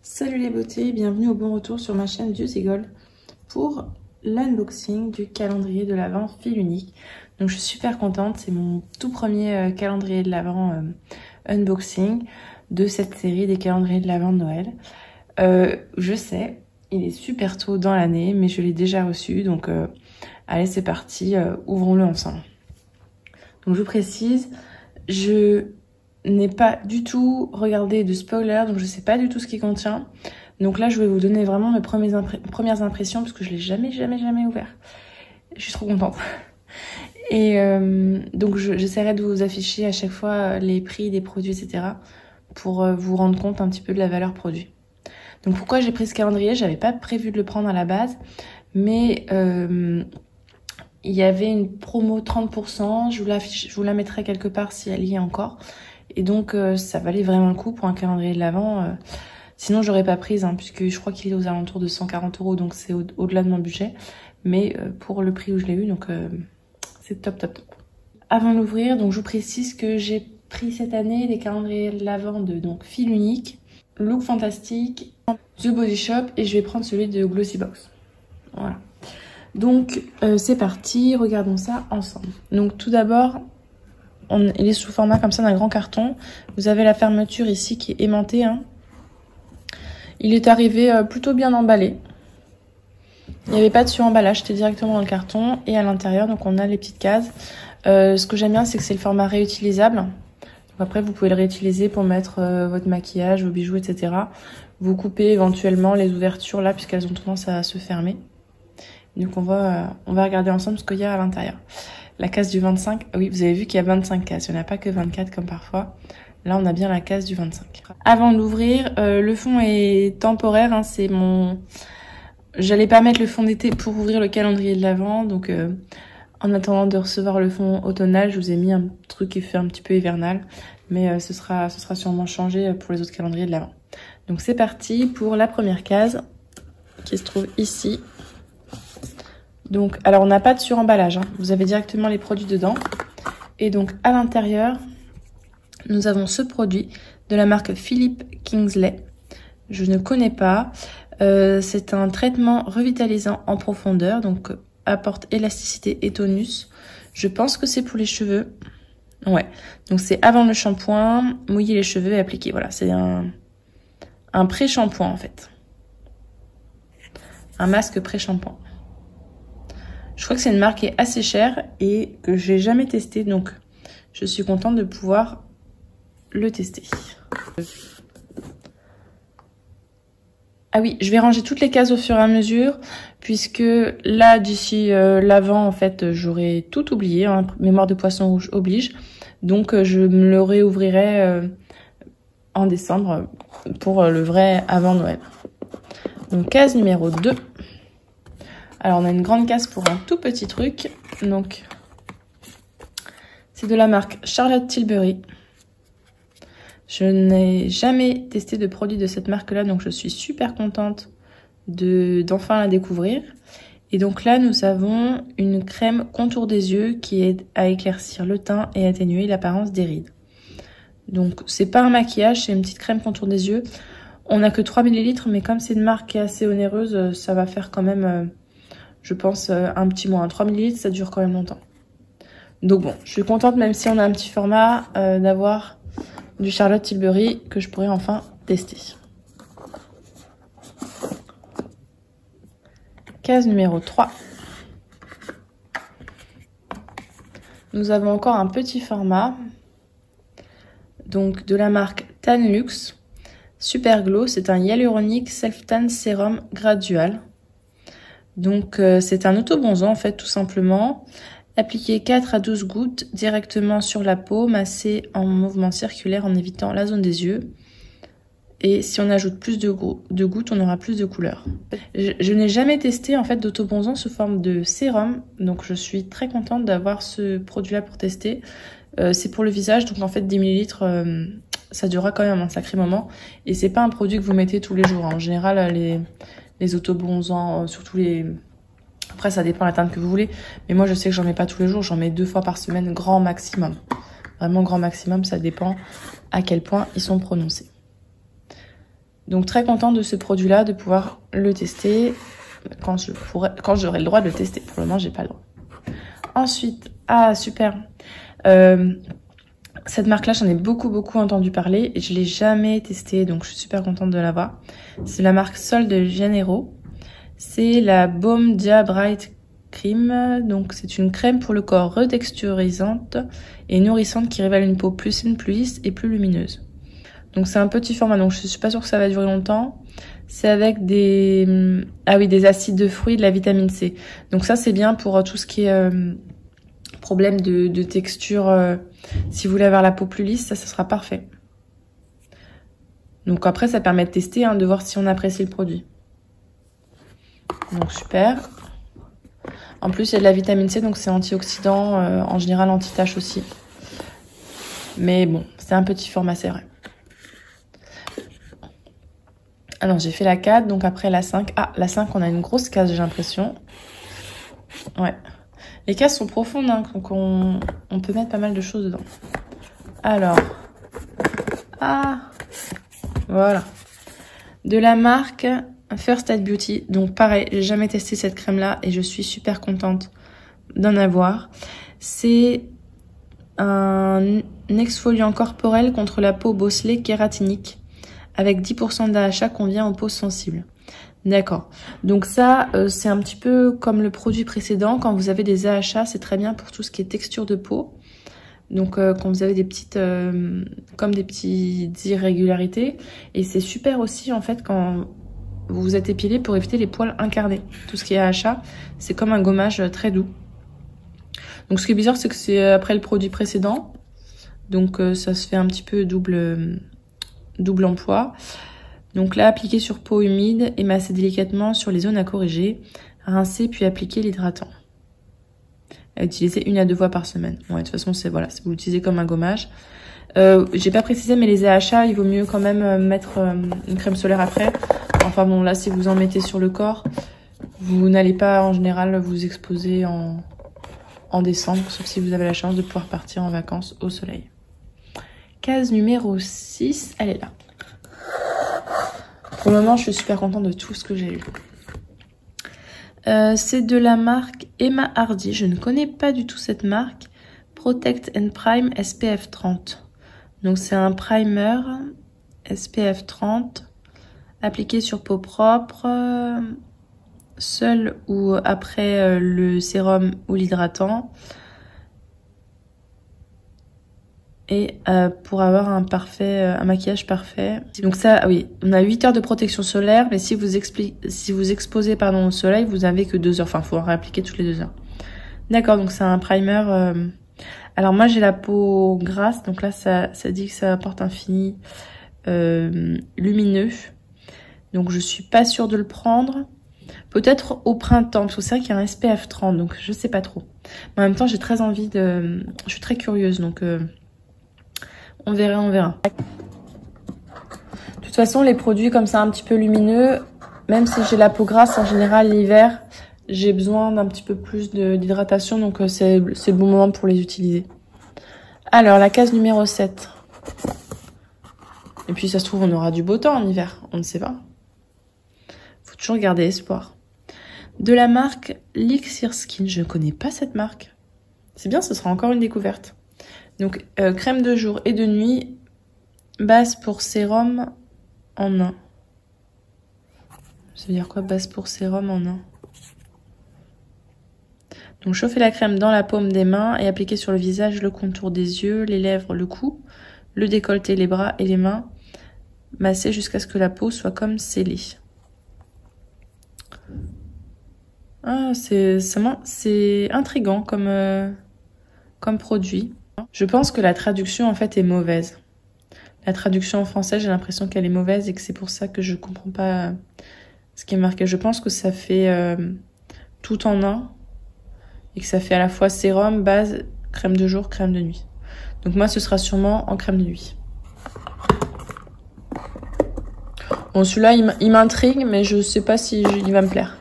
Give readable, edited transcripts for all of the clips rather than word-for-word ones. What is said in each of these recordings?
Salut les beautés, bienvenue au bon retour sur ma chaîne Juicy Gold pour l'unboxing du calendrier de l'Avent fil unique. Donc je suis super contente, c'est mon tout premier calendrier de l'Avent unboxing de cette série des calendriers de l'Avent de Noël. Je sais, il est super tôt dans l'année, mais je l'ai déjà reçu, donc allez c'est parti, ouvrons-le ensemble. Donc je vous précise, je n'ai pas du tout regardé de spoiler, donc je sais pas du tout ce qu'il contient. Donc là, je vais vous donner vraiment mes premières impressions, parce que je l'ai jamais ouvert. Je suis trop contente. Et donc j'essaierai de vous afficher à chaque fois les prix des produits, etc. pour vous rendre compte un petit peu de la valeur produit. Donc pourquoi j'ai pris ce calendrier? J'avais pas prévu de le prendre à la base, mais il y avait une promo 30%, je vous la mettrai quelque part si elle y est encore. Et donc ça valait vraiment le coup pour un calendrier de l'Avent. Sinon j'aurais pas prise, hein, puisque je crois qu'il est aux alentours de 140 €, donc c'est au-delà de mon budget. Mais pour le prix où je l'ai eu, donc c'est top. Avant d'ouvrir, donc je vous précise que j'ai pris cette année des calendriers de l'Avent de donc fil unique, Look Fantastic, The Body Shop, et je vais prendre celui de Glossybox. Voilà. Donc c'est parti, regardons ça ensemble. Donc tout d'abord, il est sous format comme ça d'un grand carton. Vous avez la fermeture ici qui est aimantée, hein. Il est arrivé plutôt bien emballé. Il n'y avait pas de sur-emballage, c'était directement dans le carton. Et à l'intérieur, donc on a les petites cases. Ce que j'aime bien, c'est que c'est le format réutilisable. Donc après, vous pouvez le réutiliser pour mettre votre maquillage, vos bijoux, etc. Vous coupez éventuellement les ouvertures là, puisqu'elles ont tendance à se fermer. Donc on va regarder ensemble ce qu'il y a à l'intérieur. La case du 25, oui, vous avez vu qu'il y a 25 cases, il n'y en a pas que 24 comme parfois. Là, on a bien la case du 25. Avant d'ouvrir, le fond est temporaire, hein, c'est mon... J'allais pas mettre le fond d'été pour ouvrir le calendrier de l'Avent, donc en attendant de recevoir le fond automnal, je vous ai mis un truc qui fait un petit peu hivernal, mais ce sera sûrement changé pour les autres calendriers de l'Avent. Donc c'est parti pour la première case, qui se trouve ici. Donc, alors on n'a pas de suremballage, hein. Vous avez directement les produits dedans. Et donc à l'intérieur, nous avons ce produit de la marque Philippe Kingsley. Je ne connais pas. C'est un traitement revitalisant en profondeur, donc apporte élasticité et tonus. Je pense que c'est pour les cheveux. Ouais, donc c'est avant le shampoing, mouiller les cheveux et appliquer. Voilà, c'est un pré-shampoing en fait. Un masque pré-shampoing. Je crois que c'est une marque qui est assez chère et que j'ai jamais testé, donc je suis contente de pouvoir le tester. Ah oui, je vais ranger toutes les cases au fur et à mesure, puisque là, d'ici l'Avent, en fait, j'aurai tout oublié, hein, mémoire de poisson rouge oblige, donc je me le réouvrirai en décembre pour le vrai avant Noël. Donc case numéro 2. Alors, on a une grande case pour un tout petit truc. Donc, c'est de la marque Charlotte Tilbury. Je n'ai jamais testé de produit de cette marque-là, donc je suis super contente d'enfin la découvrir. Et donc là, nous avons une crème contour des yeux qui aide à éclaircir le teint et atténuer l'apparence des rides. Donc, c'est pas un maquillage, c'est une petite crème contour des yeux. On n'a que 3 ml, mais comme c'est une marque qui est assez onéreuse, ça va faire quand même... je pense un petit mois, 3 ml, ça dure quand même longtemps. Donc bon, je suis contente, même si on a un petit format, d'avoir du Charlotte Tilbury que je pourrais enfin tester. Case numéro 3. Nous avons encore un petit format, donc de la marque Tan Luxe Super Glow. C'est un Hyaluronic Self Tan Serum Gradual. Donc c'est un auto-bronzant en fait, tout simplement. Appliquer 4 à 12 gouttes directement sur la peau, masser en mouvement circulaire en évitant la zone des yeux. Et si on ajoute plus de gouttes, on aura plus de couleur. Je n'ai jamais testé en fait d'auto-bronzant sous forme de sérum, donc je suis très contente d'avoir ce produit-là pour tester. C'est pour le visage, donc en fait 10 ml, ça durera quand même un sacré moment. Et c'est pas un produit que vous mettez tous les jours, hein. En général, les auto-bronzants, surtout les... Après, ça dépend de la teinte que vous voulez. Mais moi, je sais que j'en mets pas tous les jours. J'en mets 2 fois par semaine, grand maximum. Vraiment grand maximum, ça dépend à quel point ils sont prononcés. Donc très contente de ce produit-là, de pouvoir le tester quand j'aurai le droit de le tester. Pour le moment, j'ai pas le droit. Ensuite, ah super. Cette marque-là, j'en ai beaucoup entendu parler et je l'ai jamais testée, donc je suis super contente de l'avoir. C'est la marque Sol de Janeiro. C'est la Baume Dia Bright Cream. Donc c'est une crème pour le corps retexturisante et nourrissante qui révèle une peau plus saine, plus lisse et plus lumineuse. Donc c'est un petit format, donc je suis pas sûre que ça va durer longtemps. C'est avec des acides de fruits, de la vitamine C. Donc ça c'est bien pour tout ce qui est problème de texture. Si vous voulez avoir la peau plus lisse, ça sera parfait. Donc après ça permet de tester, de voir si on apprécie le produit. Donc super. En plus il y a de la vitamine C, donc c'est antioxydant, en général anti-tache aussi. Mais bon, c'est un petit format, c'est vrai. Alors j'ai fait la 4, donc après la 5. Ah, la 5, on a une grosse case, j'ai l'impression. Ouais. Les cases sont profondes, donc on peut mettre pas mal de choses dedans. Alors. Ah. Voilà. De la marque First Aid Beauty. Donc pareil, j'ai jamais testé cette crème-là et je suis super contente d'en avoir. C'est un exfoliant corporel contre la peau bosselée kératinique. Avec 10% d'AHA convient aux peaux sensibles. D'accord. Donc ça, c'est un petit peu comme le produit précédent. Quand vous avez des AHA, c'est très bien pour tout ce qui est texture de peau. Donc quand vous avez des petites, comme des petites irrégularités. Et c'est super aussi en fait quand vous vous êtes épilé pour éviter les poils incarnés. Tout ce qui est AHA, c'est comme un gommage très doux. Donc ce qui est bizarre, c'est que c'est après le produit précédent. Donc ça se fait un petit peu double emploi. Donc là, appliquer sur peau humide et masser délicatement sur les zones à corriger. Rincer puis appliquer l'hydratant. À utiliser 1 à 2 fois par semaine. Ouais, de toute façon, c'est voilà, vous l'utilisez comme un gommage. J'ai pas précisé, mais les AHA, il vaut mieux quand même mettre une crème solaire après. Enfin bon, là, si vous en mettez sur le corps, vous n'allez pas en général vous exposer en décembre, sauf si vous avez la chance de pouvoir partir en vacances au soleil. Case numéro 6, elle est là. Pour le moment, je suis super contente de tout ce que j'ai eu. C'est de la marque Emma Hardy. Je ne connais pas du tout cette marque. Protect and Prime SPF 30. Donc c'est un primer SPF 30 appliqué sur peau propre, seul ou après le sérum ou l'hydratant. Et pour avoir un maquillage parfait. Donc ça, oui, on a 8 heures de protection solaire, mais si vous exposez au soleil, vous avez que 2 heures. Enfin, il faut en réappliquer toutes les 2 heures. D'accord, donc c'est un primer. Alors moi, j'ai la peau grasse, donc là, ça dit que ça apporte un fini lumineux. Donc je suis pas sûre de le prendre. Peut-être au printemps, parce que c'est vrai qu'il y a un SPF 30, donc je sais pas trop. Mais en même temps, j'ai très envie de... Je suis très curieuse, donc... On verra. De toute façon, les produits comme ça un petit peu lumineux, même si j'ai la peau grasse, en général, l'hiver, j'ai besoin d'un petit peu plus d'hydratation, donc c'est le bon moment pour les utiliser. Alors, la case numéro 7. Et puis, ça se trouve, on aura du beau temps en hiver, on ne sait pas. Faut toujours garder espoir. De la marque Lixir Skin, je ne connais pas cette marque. C'est bien, ce sera encore une découverte. Donc, crème de jour et de nuit, base pour sérum en 1. Ça veut dire quoi, base pour sérum en 1? Donc, chauffer la crème dans la paume des mains et appliquer sur le visage, le contour des yeux, les lèvres, le cou, le décolleté, les bras et les mains. Masser jusqu'à ce que la peau soit comme scellée. Ah, c'est intriguant comme produit. Je pense que la traduction en fait est mauvaise. La traduction en français, j'ai l'impression qu'elle est mauvaise et que c'est pour ça que je comprends pas ce qui est marqué. Je pense que ça fait tout en un et que ça fait à la fois sérum, base, crème de jour, crème de nuit. Donc moi, ce sera sûrement en crème de nuit. Bon, celui-là, il m'intrigue, mais je sais pas si il va me plaire.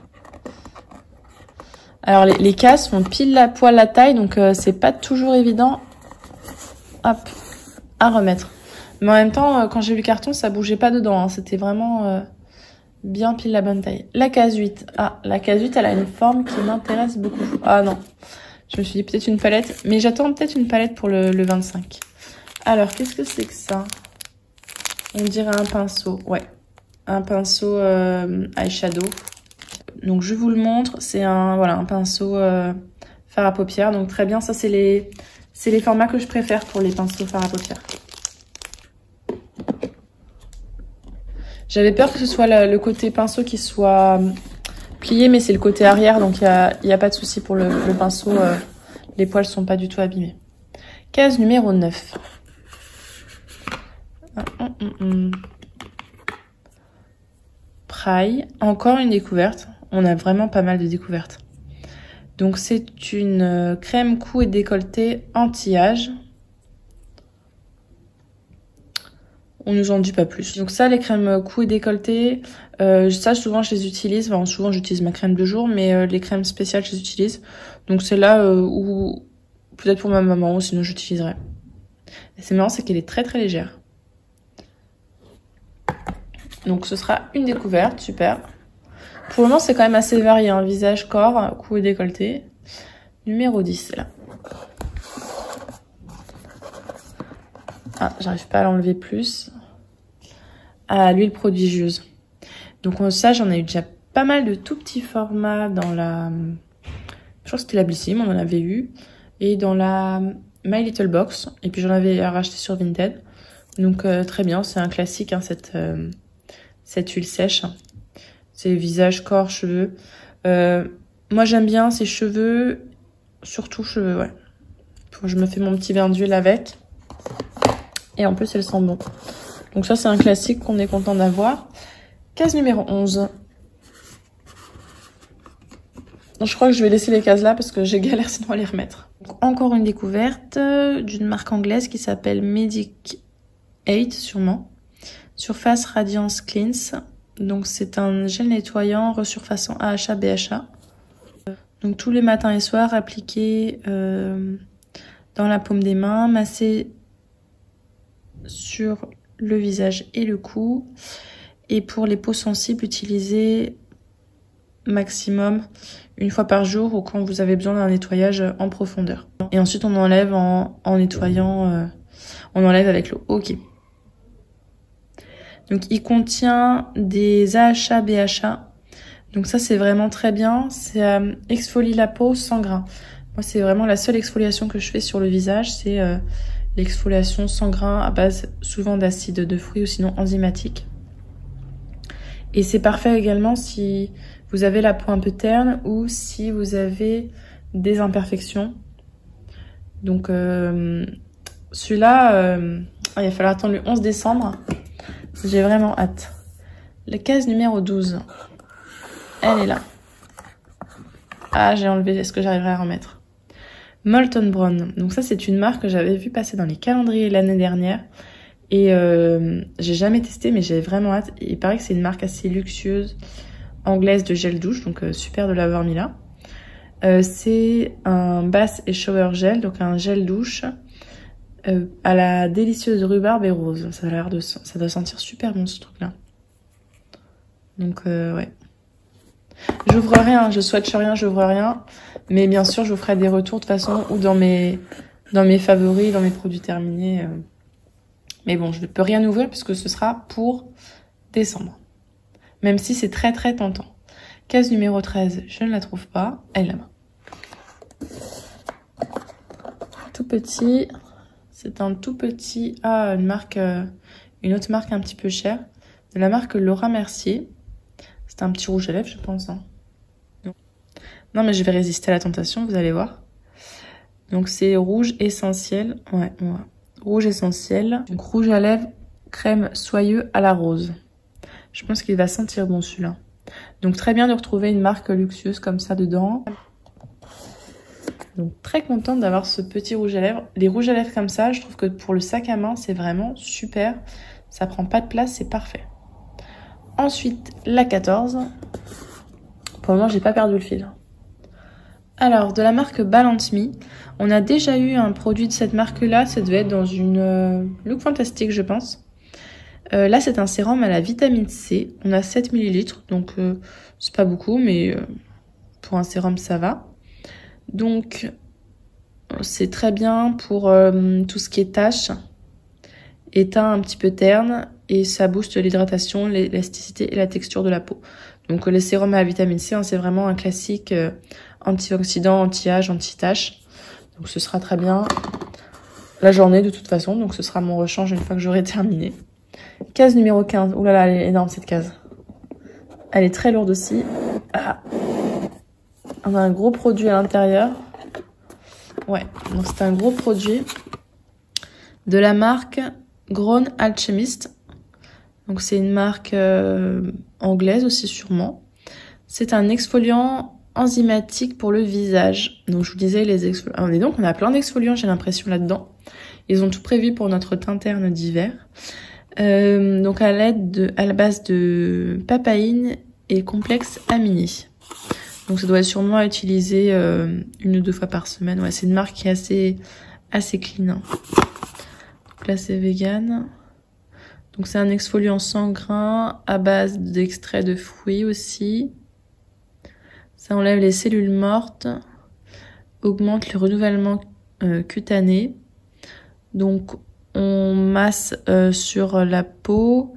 Alors, les cases font pile la poil la taille, donc c'est pas toujours évident. Hop, à remettre. Mais en même temps, quand j'ai eu le carton, ça bougeait pas dedans. Hein. C'était vraiment bien pile la bonne taille. La case 8. Ah, la case 8, elle a une forme qui m'intéresse beaucoup. Ah non. Je me suis dit peut-être une palette. Mais j'attends peut-être une palette pour le 25. Alors, qu'est-ce que c'est que ça? On dirait un pinceau. Ouais. Un pinceau eyeshadow. Donc, je vous le montre. C'est un pinceau fard à paupières. Donc, très bien. Ça, c'est les formats que je préfère pour les pinceaux fard à paupières. J'avais peur que ce soit le côté pinceau qui soit plié, mais c'est le côté arrière, donc il y a pas de souci pour le pinceau. Les poils sont pas du tout abîmés. Case numéro 9. Praille, encore une découverte. On a vraiment pas mal de découvertes. Donc c'est une crème cou et décolleté anti-âge. On nous en dit pas plus. Donc ça, les crèmes cou et décolleté, ça souvent je les utilise. Enfin, souvent j'utilise ma crème de jour, mais les crèmes spéciales je les utilise. Donc c'est là où peut-être pour ma maman ou sinon j'utiliserai. Et c'est marrant, c'est qu'elle est très très légère. Donc ce sera une découverte, super. Pour le moment c'est quand même assez varié, hein. Visage, corps, cou et décolleté. Numéro 10, c'est là. Ah, j'arrive pas à l'enlever plus. Ah, l'huile prodigieuse. Donc ça, j'en ai eu déjà pas mal de tout petits formats dans la... Je crois que c'était la Blissim, on en avait eu. Et dans la My Little Box. Et puis j'en avais racheté sur Vinted. Donc très bien, c'est un classique, hein, cette huile sèche. C'est visage, corps, cheveux. Moi j'aime bien ces cheveux, surtout cheveux, ouais. Je me fais mon petit bain d'huile avec. Et en plus, elle sent bon. Donc ça, c'est un classique qu'on est content d'avoir. Case numéro 11. Donc, je crois que je vais laisser les cases là parce que j'ai galère sinon à les remettre. Donc, encore une découverte d'une marque anglaise qui s'appelle Medic 8, sûrement. Surface Radiance Cleanse. Donc c'est un gel nettoyant resurfaçant AHA BHA. Donc tous les matins et soirs, appliqué dans la paume des mains, massé sur le visage et le cou. Et pour les peaux sensibles, utilisez maximum une fois par jour ou quand vous avez besoin d'un nettoyage en profondeur. Et ensuite on enlève en nettoyant, on enlève avec l'eau. Ok. Donc il contient des AHA BHA. Donc ça c'est vraiment très bien. C'est exfolie la peau sans grain. Moi c'est vraiment la seule exfoliation que je fais sur le visage, c'est l'exfoliation sans grain à base souvent d'acide de fruits ou sinon enzymatique. Et c'est parfait également si vous avez la peau un peu terne ou si vous avez des imperfections. Donc celui-là, il va falloir attendre le 11 décembre. J'ai vraiment hâte. La case numéro 12. Elle est là. Ah, j'ai enlevé. Est-ce que j'arriverai à remettre? Molton Brown. Donc ça, c'est une marque que j'avais vu passer dans les calendriers l'année dernière. Et j'ai jamais testé, mais j'avais vraiment hâte. Et il paraît que c'est une marque assez luxueuse, anglaise de gel douche. Donc super de l'avoir mis là. C'est un bath et shower gel. Donc un gel douche à la délicieuse rhubarbe et rose. Ça a l'air de... Ça doit sentir super bon ce truc-là. Donc ouais. J'ouvre rien, je swatch rien, j'ouvre rien. Mais bien sûr, je vous ferai des retours de toute façon ou dans mes favoris, dans mes produits terminés. Mais bon, je ne peux rien ouvrir puisque ce sera pour décembre. Même si c'est très très tentant. Case numéro 13, je ne la trouve pas. Elle est là-bas. Tout petit. C'est un tout petit... Ah, une marque... une autre marque un petit peu chère. De la marque Laura Mercier. C'est un petit rouge à lèvres, je pense. Hein. Non, mais je vais résister à la tentation, vous allez voir. Donc, c'est rouge essentiel. Ouais. Rouge essentiel. Donc, rouge à lèvres, crème soyeux à la rose. Je pense qu'il va sentir bon, celui-là. Donc, très bien de retrouver une marque luxueuse comme ça dedans. Donc, très contente d'avoir ce petit rouge à lèvres. Les rouges à lèvres comme ça, je trouve que pour le sac à main, c'est vraiment super. Ça prend pas de place, c'est parfait. Ensuite, la 14. Pour le moment, j'ai pas perdu le fil. Alors, de la marque Balance Me, on a déjà eu un produit de cette marque-là, ça devait être dans une Look Fantastic, je pense. Là, c'est un sérum à la vitamine C, on a 7 ml, donc c'est pas beaucoup, mais pour un sérum, ça va. Donc, c'est très bien pour tout ce qui est taches, éteint un petit peu terne, et ça booste l'hydratation, l'élasticité et la texture de la peau. Donc les sérums à la vitamine C, hein, c'est vraiment un classique antioxydant, anti-âge, anti-tache. Donc ce sera très bien la journée de toute façon. Donc ce sera mon rechange une fois que j'aurai terminé. Case numéro 15. Ouh là là, elle est énorme cette case. Elle est très lourde aussi. Ah. On a un gros produit à l'intérieur. Ouais, donc c'est un gros produit de la marque Grown Alchemist. Donc c'est une marque anglaise aussi sûrement. C'est un exfoliant enzymatique pour le visage. Donc je vous disais les exfoliants. Et donc on a plein d'exfoliants, j'ai l'impression là-dedans. Ils ont tout prévu pour notre teint terne d'hiver. Donc à la base de papaïne et complexe aminé. Donc ça doit être sûrement à utiliser 1 ou 2 fois par semaine. Ouais, c'est une marque qui est assez clean. Hein. Donc là c'est vegan. Donc c'est un exfoliant sans grains à base d'extrait de fruits aussi. Ça enlève les cellules mortes, augmente le renouvellement cutané. Donc on masse sur la peau.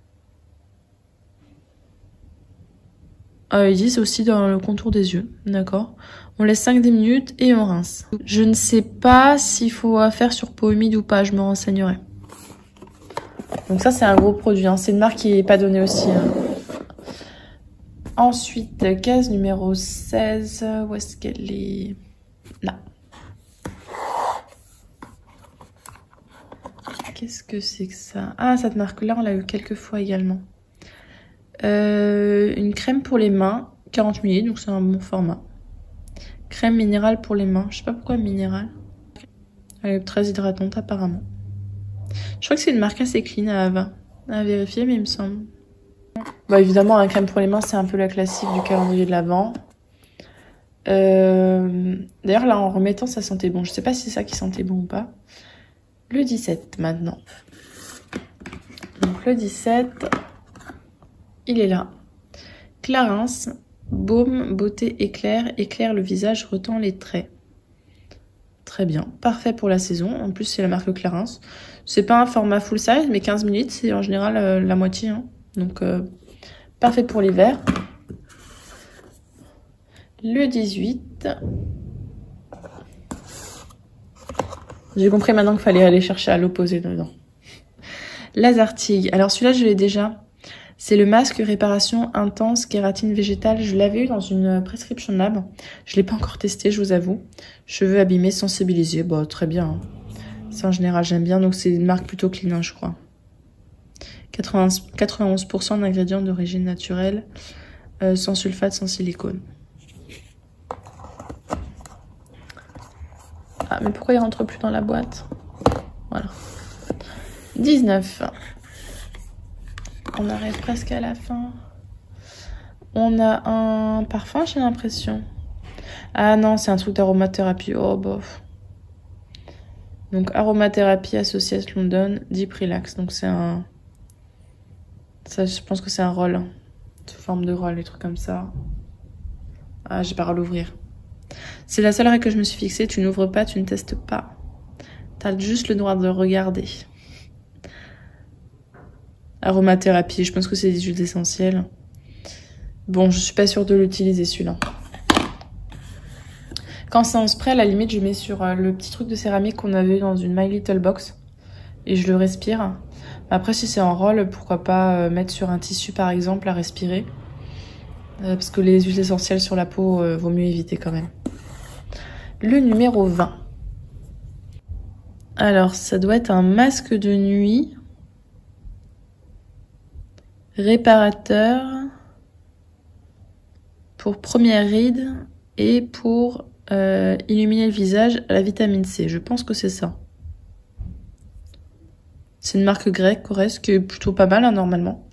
Ils disent aussi dans le contour des yeux, d'accord. On laisse 5-10 minutes et on rince. Je ne sais pas s'il faut faire sur peau humide ou pas, je me renseignerai. Donc ça c'est un gros produit, hein. C'est une marque qui n'est pas donnée aussi. Hein. Ensuite, case numéro 16, où est-ce qu'elle est? Là. Qu'est-ce que c'est que ça? Ah, cette marque-là, on l'a eu quelques fois également. Une crème pour les mains, 40 ml, donc c'est un bon format. Crème minérale pour les mains, je sais pas pourquoi minérale. Elle est très hydratante apparemment. Je crois que c'est une marque assez clean à vérifier, mais il me semble. Bon, évidemment, un crème pour les mains, c'est un peu la classique du calendrier de l'Avent. D'ailleurs, là, en remettant, ça sentait bon. Je sais pas si c'est ça qui sentait bon ou pas. Le 17, maintenant. Donc, le 17, il est là. Clarins, baume, beauté éclair, éclaire le visage, retend les traits. Très bien, parfait pour la saison. En plus, c'est la marque Clarins. C'est pas un format full size, mais 15 ml, c'est en général la moitié. Hein. Donc, parfait pour l'hiver. Le 18. J'ai compris maintenant qu'il fallait aller chercher à l'opposé dedans. Lazartigue. Alors, celui-là, je l'ai déjà. C'est le masque réparation intense kératine végétale. Je l'avais eu dans une prescription lab. Je l'ai pas encore testé, je vous avoue. Cheveux abîmés, sensibilisés. Bon, très bien. Hein. Ça, en général, j'aime bien. Donc, c'est une marque plutôt clean, hein, je crois. 91% d'ingrédients d'origine naturelle, sans sulfate, sans silicone. Ah, mais pourquoi il rentre plus dans la boîte? Voilà. 19. On arrive presque à la fin. On a un parfum, j'ai l'impression. Ah non, c'est un truc d'aromathérapie. Oh, bof. Donc, aromathérapie Associates London, Deep Relax. Donc, c'est un... Ça, je pense que c'est un roll. Hein. Sous forme de roll, des trucs comme ça. Ah, j'ai pas à l'ouvrir. C'est la seule règle que je me suis fixée. Tu n'ouvres pas, tu ne testes pas. T'as juste le droit de regarder. Aromathérapie, je pense que c'est des huiles essentielles. Bon, je suis pas sûre de l'utiliser celui-là. Quand c'est en spray, à la limite, je mets sur le petit truc de céramique qu'on avait dans une My Little Box. Et je le respire. Après, si c'est en roll, pourquoi pas mettre sur un tissu, par exemple, à respirer. Parce que les huiles essentielles sur la peau, vaut mieux éviter quand même. Le numéro 20. Alors, ça doit être un masque de nuit. Réparateur. Pour première ride. Et pour illuminer le visage à la vitamine C. Je pense que c'est ça. C'est une marque grecque, correcte, qui est plutôt pas mal, hein, normalement.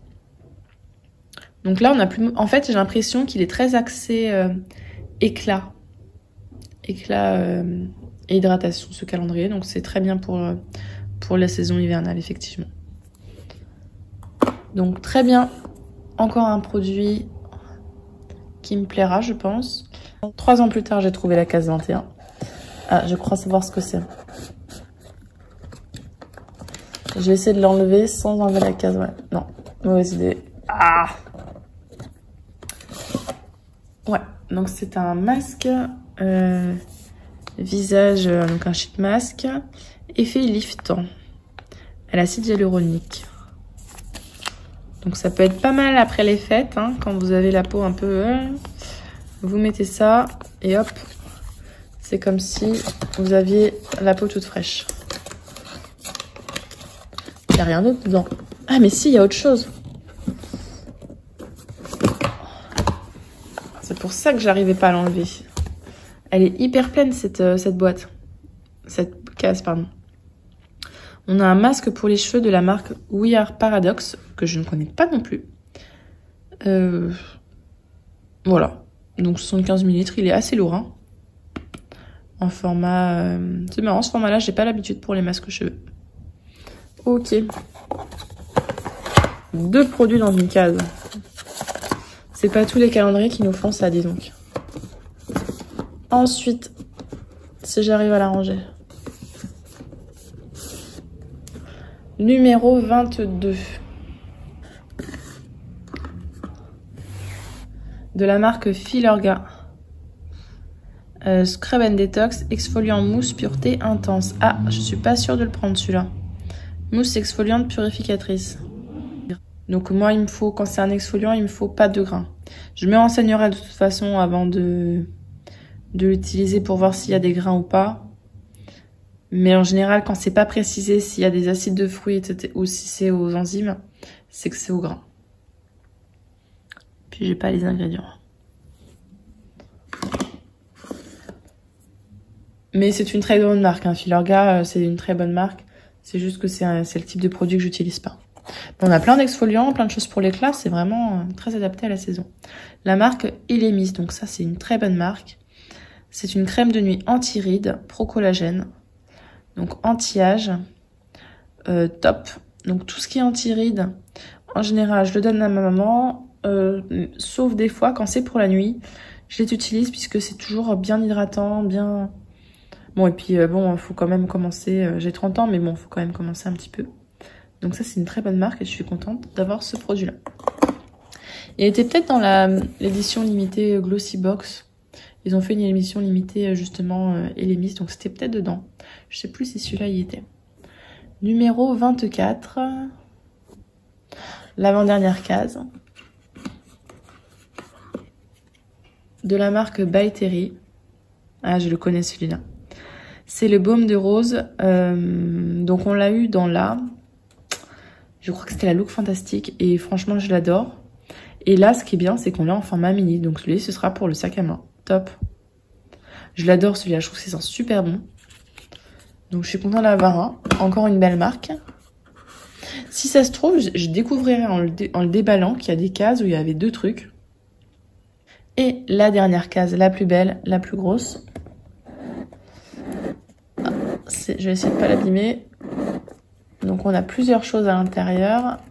Donc là, on a plus... En fait, j'ai l'impression qu'il est très axé éclat. éclat et hydratation ce calendrier. Donc c'est très bien pour la saison hivernale effectivement. Donc très bien. Encore un produit qui me plaira je pense. 3 ans plus tard j'ai trouvé la case 21. Ah, je crois savoir ce que c'est. Je vais essayer de l'enlever sans enlever la case. Ouais, non, mauvaise idée. Ah! Ouais, donc c'est un masque visage, donc un sheet mask, effet liftant à l'acide hyaluronique. Donc ça peut être pas mal après les fêtes, hein, quand vous avez la peau un peu... vous mettez ça et hop, c'est comme si vous aviez la peau toute fraîche. Il n'y a rien d'autre dedans. Ah mais si, il y a autre chose. C'est pour ça que j'arrivais pas à l'enlever. Elle est hyper pleine cette boîte. Cette case, pardon. On a un masque pour les cheveux de la marque We Are Paradox, que je ne connais pas non plus. Voilà. Donc 75 ml, il est assez lourd. Hein. En format... c'est marrant, ce format-là, j'ai pas l'habitude pour les masques cheveux. Ok. 2 produits dans une case. C'est pas tous les calendriers qui nous font ça, dis donc. Ensuite, si j'arrive à la ranger. Numéro 22. De la marque Filorga. Scrub and Detox, exfoliant mousse, pureté intense. Ah, je suis pas sûre de le prendre celui-là. Mousse exfoliante purificatrice. Donc moi, il me faut, quand c'est un exfoliant, il me faut pas de grains. Je me renseignerai de toute façon avant de l'utiliser pour voir s'il y a des grains ou pas. Mais en général, quand c'est pas précisé s'il y a des acides de fruits etc., ou si c'est aux enzymes, c'est que c'est au grain. Puis j'ai pas les ingrédients. Mais c'est une très bonne marque, hein. Filorga, c'est une très bonne marque. C'est juste que c'est le type de produit que j'utilise pas. On a plein d'exfoliants, plein de choses pour l'éclat. C'est vraiment très adapté à la saison. La marque Elemis, donc ça c'est une très bonne marque. C'est une crème de nuit anti-rides, pro-collagène. Donc anti-âge, top. Donc tout ce qui est anti-rides, en général, je le donne à ma maman. Sauf des fois, quand c'est pour la nuit, je les utilise puisque c'est toujours bien hydratant, bien... Bon, et puis bon, faut quand même commencer... j'ai 30 ans, mais bon, faut quand même commencer un petit peu. Donc ça, c'est une très bonne marque et je suis contente d'avoir ce produit-là. Il était peut-être dans l'édition limitée Glossy Box. Ils ont fait une émission limitée justement Elemis, donc c'était peut-être dedans. Je sais plus si celui-là y était. Numéro 24. L'avant-dernière case. De la marque By Terry. Ah, je le connais celui-là. C'est le baume de rose. Donc on l'a eu dans je crois que c'était la Look Fantastique. Et franchement, je l'adore. Et là, ce qui est bien, c'est qu'on l'a en format mini. Donc celui-là, ce sera pour le sac à main. Top. Je l'adore celui-là. Je trouve que c'est super bon. Donc je suis contente d'avoir un. Encore une belle marque. Si ça se trouve, je découvrirai en le déballant qu'il y a des cases où il y avait 2 trucs. Et la dernière case, la plus belle, la plus grosse. Je vais essayer de ne pas l'abîmer. Donc on a plusieurs choses à l'intérieur.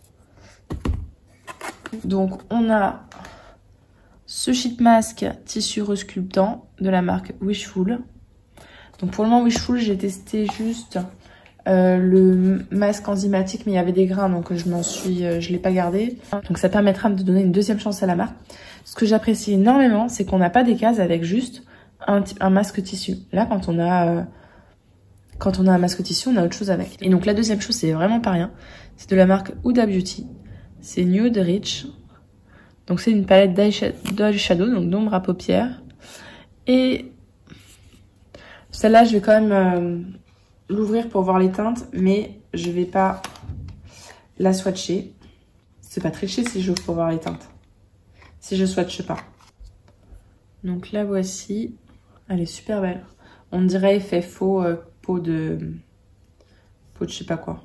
Donc on a ce sheet mask tissu resculptant de la marque Wishful. Donc pour le moment Wishful, j'ai testé juste le masque enzymatique, mais il y avait des grains, donc je l'ai pas gardé. Donc ça permettra de donner une deuxième chance à la marque. Ce que j'apprécie énormément, c'est qu'on n'a pas des cases avec juste un masque tissu. Là, quand on a un masque tissu, on a autre chose avec. Et donc la deuxième chose, c'est vraiment pas rien. C'est de la marque Huda Beauty. C'est Nude Rich. Donc c'est une palette d'eyeshadow, donc d'ombre à paupières. Et celle-là, je vais quand même l'ouvrir pour voir les teintes, mais je vais pas la swatcher. C'est pas tricher si j'ouvre pour voir les teintes. Si je swatche pas. Donc la voici. Elle est super belle. On dirait effet faux peau de je sais pas quoi.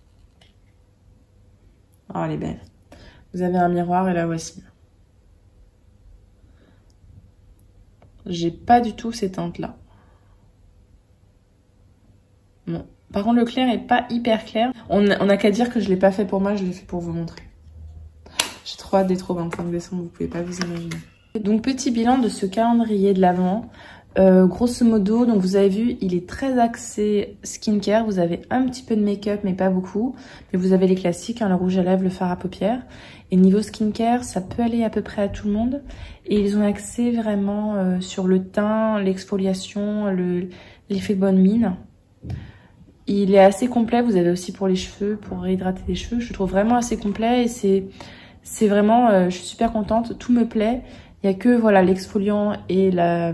Oh, elle est belle. Vous avez un miroir et la voici. J'ai pas du tout ces teintes-là. Bon. Par contre, le clair est pas hyper clair. On a qu'à dire que je l'ai pas fait pour moi, je l'ai fait pour vous montrer. J'ai trop hâte d'être au 25 décembre, vous pouvez pas vous imaginer. Donc, petit bilan de ce calendrier de l'Avent. Grosso modo, donc vous avez vu, il est très axé skincare. Vous avez un petit peu de make-up, mais pas beaucoup. Mais vous avez les classiques, hein, le rouge à lèvres, le fard à paupières. Et niveau skincare, ça peut aller à peu près à tout le monde. Et ils ont axé vraiment sur le teint, l'exfoliation, l'effet bonne mine. Il est assez complet. Vous avez aussi pour les cheveux, pour réhydrater les cheveux. Je le trouve vraiment assez complet et c'est vraiment, je suis super contente. Tout me plaît. Il n'y a que voilà l'exfoliant et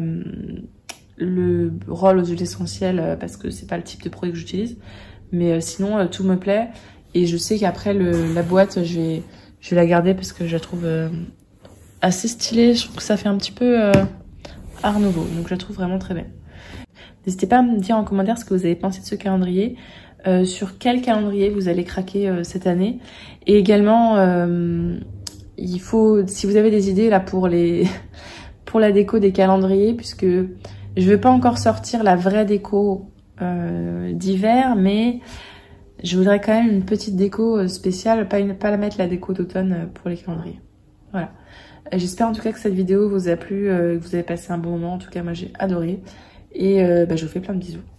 le roll aux huiles essentielles parce que c'est pas le type de produit que j'utilise. Mais sinon, tout me plaît. Et je sais qu'après la boîte, je vais la garder parce que je la trouve assez stylée. Je trouve que ça fait un petit peu Art Nouveau. Donc je la trouve vraiment très belle. N'hésitez pas à me dire en commentaire ce que vous avez pensé de ce calendrier. Sur quel calendrier vous allez craquer cette année. Et également, il faut, si vous avez des idées là pour la déco des calendriers, puisque je veux pas encore sortir la vraie déco d'hiver, mais je voudrais quand même une petite déco spéciale, pas la mettre la déco d'automne pour les calendriers. Voilà. J'espère en tout cas que cette vidéo vous a plu, que vous avez passé un bon moment. En tout cas, moi j'ai adoré. Et je vous fais plein de bisous.